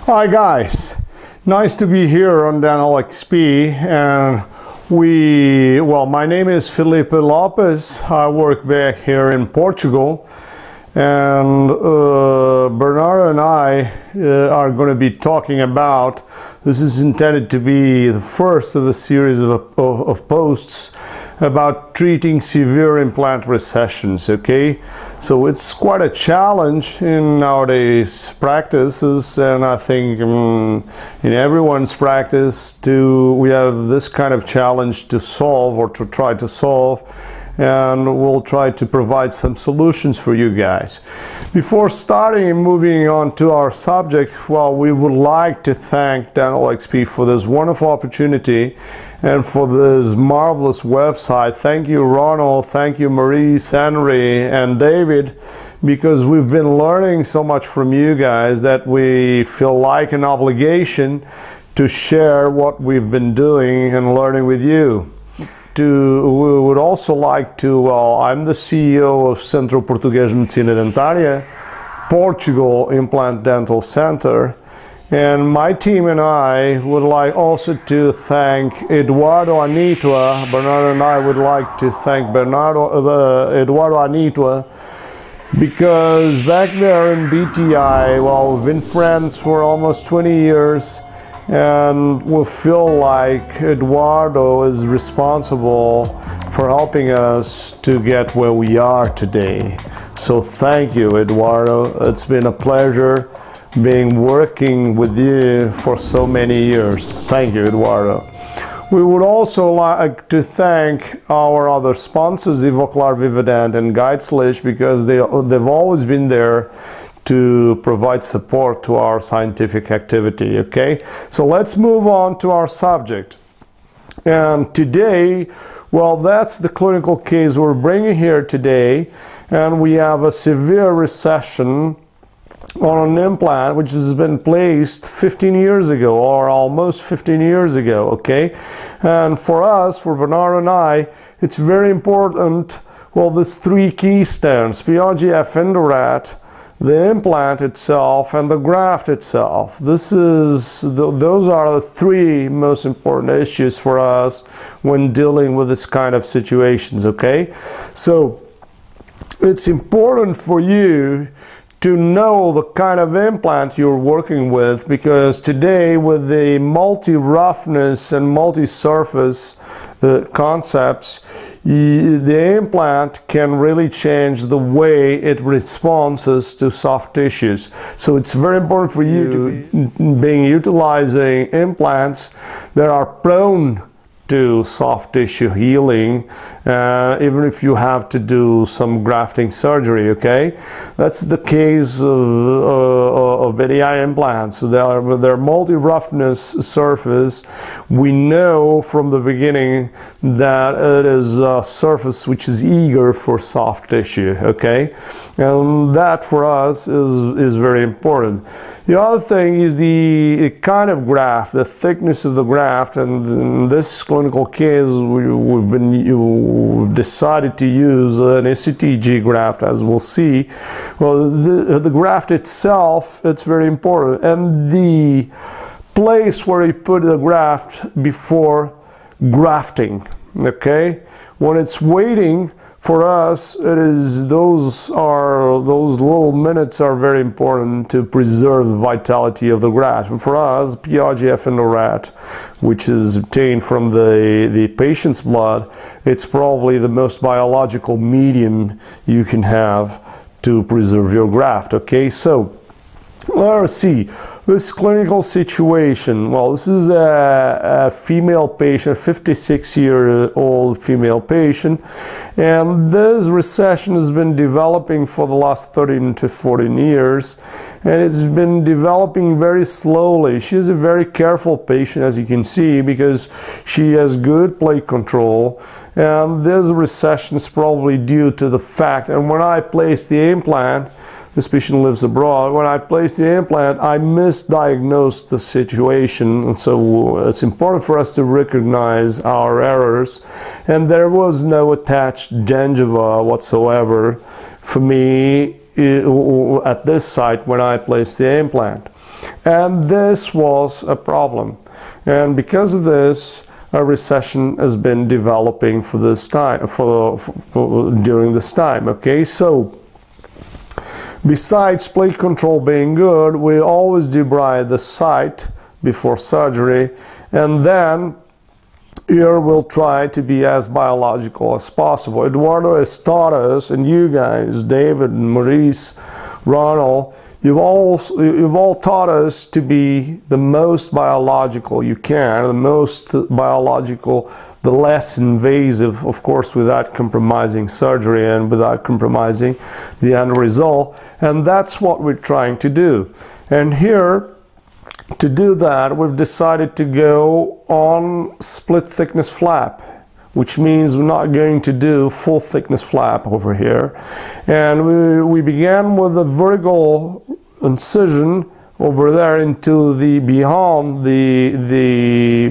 Hi guys, nice to be here on Dental XP. And my name is Felipe Lopes. I work back here in Portugal, and Bernardo and I are going to be talking about, this is intended to be the first of a series of posts about treating severe implant recessions. Okay, so it's quite a challenge in nowadays practices, and I think in everyone's practice we have this kind of challenge to solve, or to try to solve, and we'll try to provide some solutions for you guys. Before starting and moving on to our subject, we would like to thank Dental XP for this wonderful opportunity and for this marvelous website. Thank you, Ronald, thank you, Maurice, Henry, and David, because we've been learning so much from you guys that we feel like an obligation to share what we've been doing and learning with you. We would also like to, I'm the CEO of Centro Português de Medicina Dentária, Portugal Implant Dental Center, and my team and I would like also to thank Eduardo Anitua. Bernardo and I would like to thank Eduardo Anitua, because back there in BTI, we've been friends for almost 20 years, and we feel like Eduardo is responsible for helping us to get where we are today. So thank you, Eduardo. It's been a pleasure working with you for so many years. Thank you, Eduardo. We would also like to thank our other sponsors, Ivoclar, Vivadent, and Geizlich, because they've always been there to provide support to our scientific activity. Okay, so let's move on to our subject. And today, that's the clinical case we're bringing here today, and we have a severe recession on an implant which has been placed 15 years ago, or almost 15 years ago. Okay, and for us, for Bernardo and I, it's very important, there's three keystones: PRGF Endorat, the implant itself, and the graft itself. Those are the three most important issues for us when dealing with this kind of situations. Okay, so it's important for you to know the kind of implant you're working with, because today, with the multi-roughness and multi-surface concepts, the implant can really change the way it responds to soft tissues. So it's very important for you to be utilizing implants that are prone to soft tissue healing, even if you have to do some grafting surgery. Okay, that's the case of BDI implants. They're multi-roughness surface. We know from the beginning that it is a surface which is eager for soft tissue. Okay, and that for us is very important. The other thing is the kind of graft, the thickness of the graft, and in this clinical case we've decided to use an ACTG graft, as we'll see. The graft itself, it's very important, and the place where you put the graft before grafting. Okay, when it's waiting, for us, those little minutes are very important to preserve the vitality of the graft. And for us, PRGF Endorat, which is obtained from the patient's blood, it's probably the most biological medium you can have to preserve your graft. Okay, so let's see this clinical situation. This is a female patient, 56-year-old female patient, and this recession has been developing for the last 13 to 14 years, and it's been developing very slowly. She's a very careful patient, as you can see, because she has good plate control, and this recession is probably due to the fact, and when I placed the implant, this patient lives abroad. When I placed the implant, I misdiagnosed the situation, and so it's important for us to recognize our errors. And there was no attached gingiva whatsoever for me at this site when I placed the implant. And this was a problem. And because of this, a recession has been developing for this time, during this time. Okay, so besides plate control being good, we always debride the site before surgery, and then here we'll try to be as biological as possible. Eduardo has taught us, and you guys, David, Maurice, Ronald, you've all taught us to be the most biological you can, the most biological, the less invasive, of course, without compromising surgery and without compromising the end result. And that's what we're trying to do. And here, to do that, we've decided to go on split thickness flap, which means we're not going to do full thickness flap over here. And we began with a vertical incision over there into the beyond the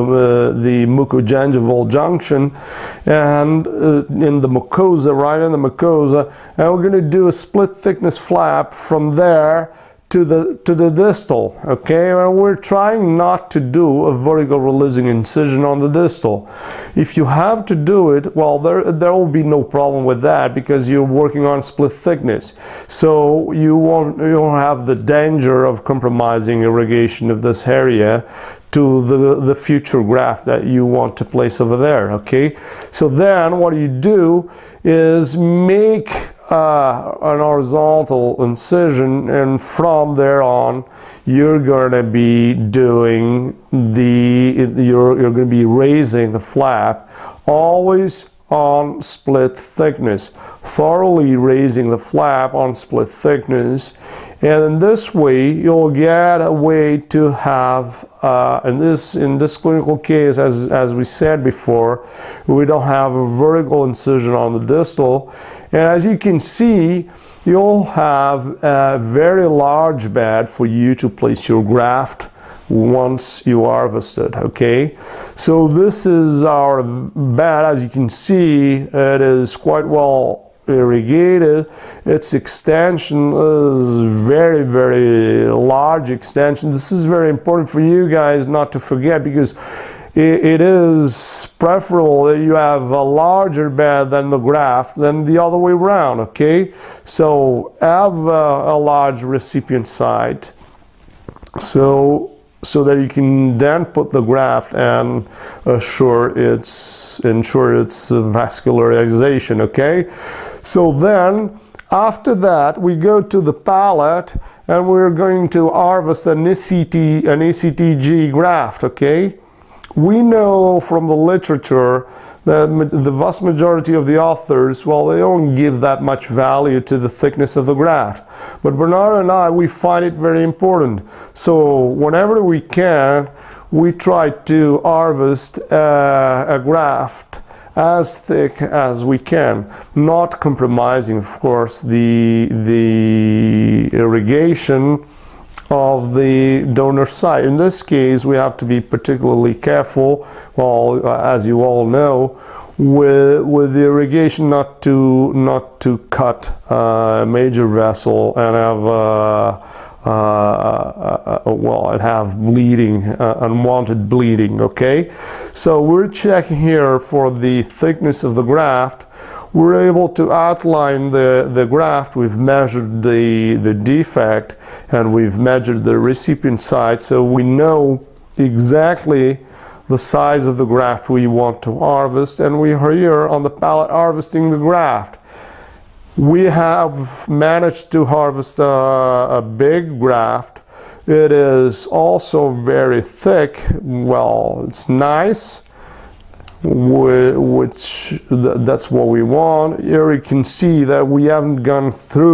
mucogingival junction, and in the mucosa, right in the mucosa, and we're going to do a split thickness flap from there to the distal. Okay, and we're trying not to do a vertical releasing incision on the distal. If you have to do it, well, there will be no problem with that because you're working on split thickness, so you won't have the danger of compromising irrigation of this area to the future graft that you want to place over there. Okay, so then what you do is make an horizontal incision, and from there on you're going to be doing you're going to be raising the flap, always on split thickness, thoroughly raising the flap on split thickness. And in this way you'll get a way to have in this clinical case, as we said before, we don't have a vertical incision on the distal. And as you can see, you'll have a very large bed for you to place your graft once you harvested. Okay, so this is our bed. As you can see, it is quite well irrigated. Its extension is very, very large extension. This is very important for you guys not to forget, because it is preferable that you have a larger bed than the graft than the other way around. Okay, so have a large recipient site so that you can then put the graft and ensure its vascularization. Okay, so then after that we go to the palate and we're going to harvest an ACTG graft. Okay, we know from the literature that the vast majority of the authors, well, they don't give that much value to the thickness of the graft. But Bernard and I, we find it very important. So whenever we can, we try to harvest a graft as thick as we can, not compromising, of course, the irrigation of the donor site. In this case, we have to be particularly careful, well, as you all know, with the irrigation, not to cut a major vessel and have bleeding, unwanted bleeding. Okay, so we're checking here for the thickness of the graft. We're able to outline the graft. We've measured the defect and we've measured the recipient site, so we know exactly the size of the graft we want to harvest, and we are here on the pallet harvesting the graft. We have managed to harvest a big graft. It is also very thick. Well, it's nice, that's what we want. Here you can see that we haven't gone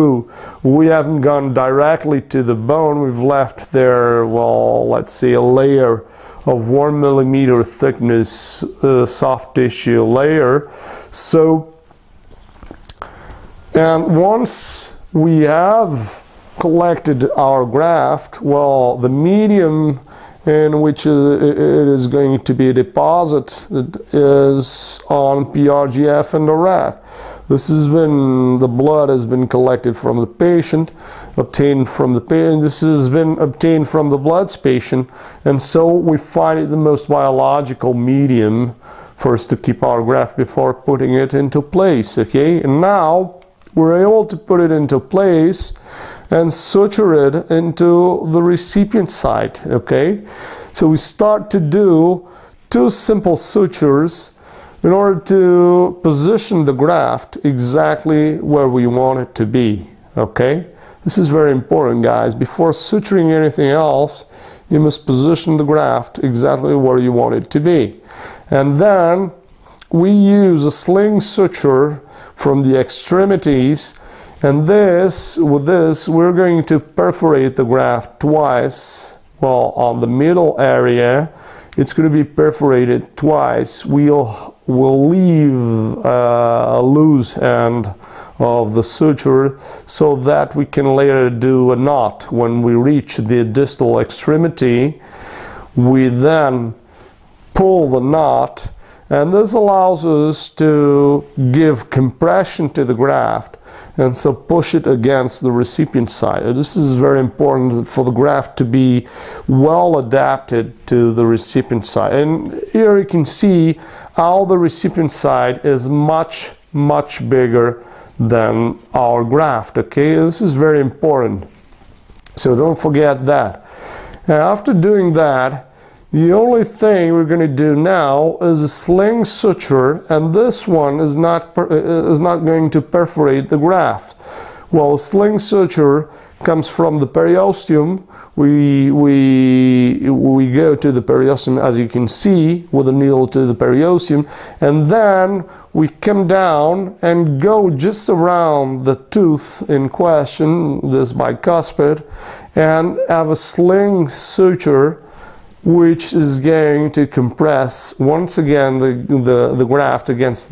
directly to the bone. We've left there, well, let's say a layer of 1 millimeter thickness soft tissue layer. So, and once we have collected our graft, well, the medium in which it is going to be deposited is on PRGF and the rat. The blood has been collected from the patient, obtained from the patient. This has been obtained from the blood patient, and so we find it the most biological medium for us to keep our graft before putting it into place. Okay, and now we're able to put it into place and suture it into the recipient site. Okay, so we start to do 2 simple sutures in order to position the graft exactly where we want it to be. Okay, this is very important, guys. Before suturing anything else, you must position the graft exactly where you want it to be. And then we use a sling suture from the extremities, and with this we're going to perforate the graft twice. Well, on the middle area it's going to be perforated twice. We'll leave a loose end of the suture so that we can later do a knot. When we reach the distal extremity, we then pull the knot, and this allows us to give compression to the graft and so push it against the recipient side. This is very important for the graft to be well adapted to the recipient side. And here you can see how the recipient side is much bigger than our graft. Okay, this is very important, so don't forget that. And after doing that, the only thing we're going to do now is a sling suture, and this one is not going to perforate the graft. Well, sling suture comes from the periosteum. We go to the periosteum, as you can see, with a needle to the periosteum, and then we come down and go just around the tooth in question, this bicuspid, and have a sling suture, which is going to compress once again the graft against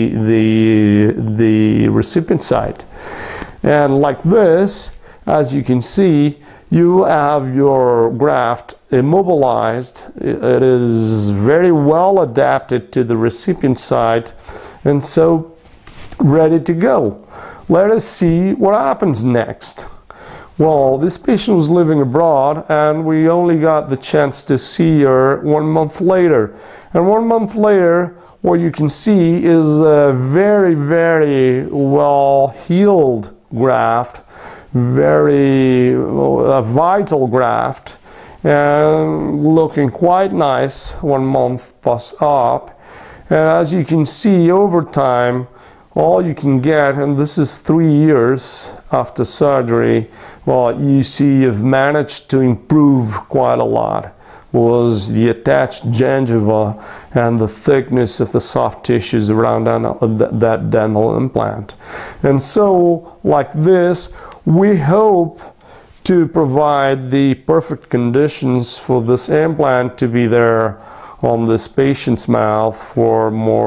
the recipient site. And like this, as you can see, you have your graft immobilized. It is very well adapted to the recipient site, and so ready to go. Let us see what happens next. Well, this patient was living abroad, and we only got the chance to see her 1 month later. And 1 month later, what you can see is a very well healed graft, very vital graft, and looking quite nice 1 month post-op. And as you can see, over time, all you can get, and this is 3 years after surgery, well, you see you've managed to improve quite a lot, was the attached gingiva and the thickness of the soft tissues around that dental implant. And so, like this, we hope to provide the perfect conditions for this implant to be there on this patient's mouth for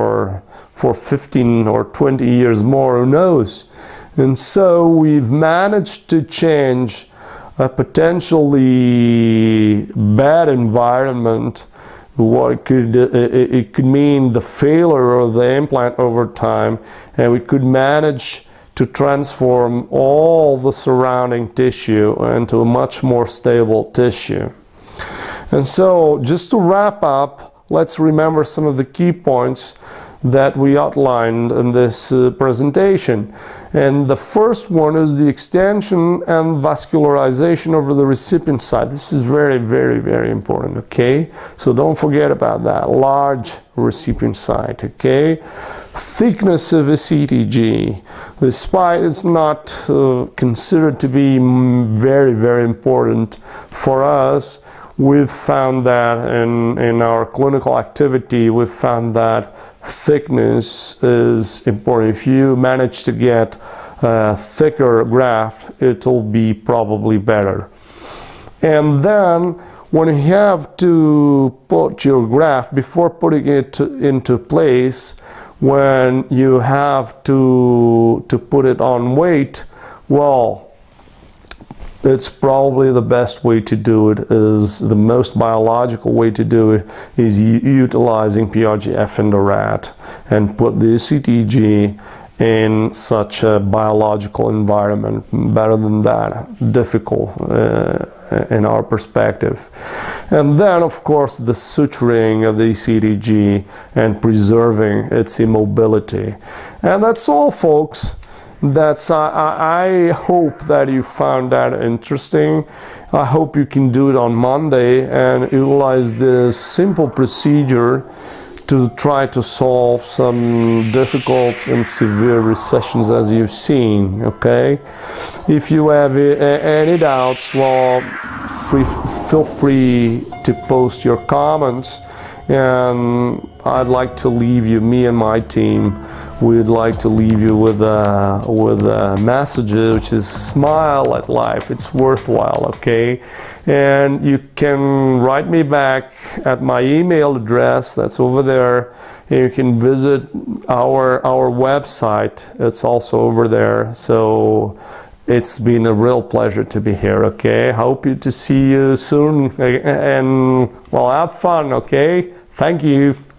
15 or 20 years more, who knows. And so we've managed to change a potentially bad environment. What it could mean the failure of the implant over time, and we could manage to transform all the surrounding tissue into a much more stable tissue. And so, just to wrap up, let's remember some of the key points that we outlined in this presentation. And the first one is the extension and vascularization over the recipient side. This is very important, okay? So don't forget about that. Large recipient side, okay? Thickness of a CTG. Despite it's not considered to be very important for us, we've found that in our clinical activity, we've found that thickness is important. If you manage to get a thicker graft, it'll be probably better. And then when you have to put your graft, before putting it into place, when you have to put it on weight, well, it's probably the best way to do it, is the most biological way to do it, is utilizing PRGF Endorat and put the CTG in such a biological environment. Better than that, difficult in our perspective. And then, of course, the suturing of the ECDG and preserving its immobility. And that's all, folks. I hope that you found that interesting. I hope you can do it on Monday and utilize this simple procedure to try to solve some difficult and severe recessions as you've seen, okay? If you have any doubts, well, feel free to post your comments, and I'd like to leave you, me and my team, we'd like to leave you with a message, which is smile at life. It's worthwhile, okay? And you can write me back at my email address that's over there. You can visit our website. It's also over there. So it's been a real pleasure to be here, okay? Hope to see you soon, and well, have fun, okay? Thank you.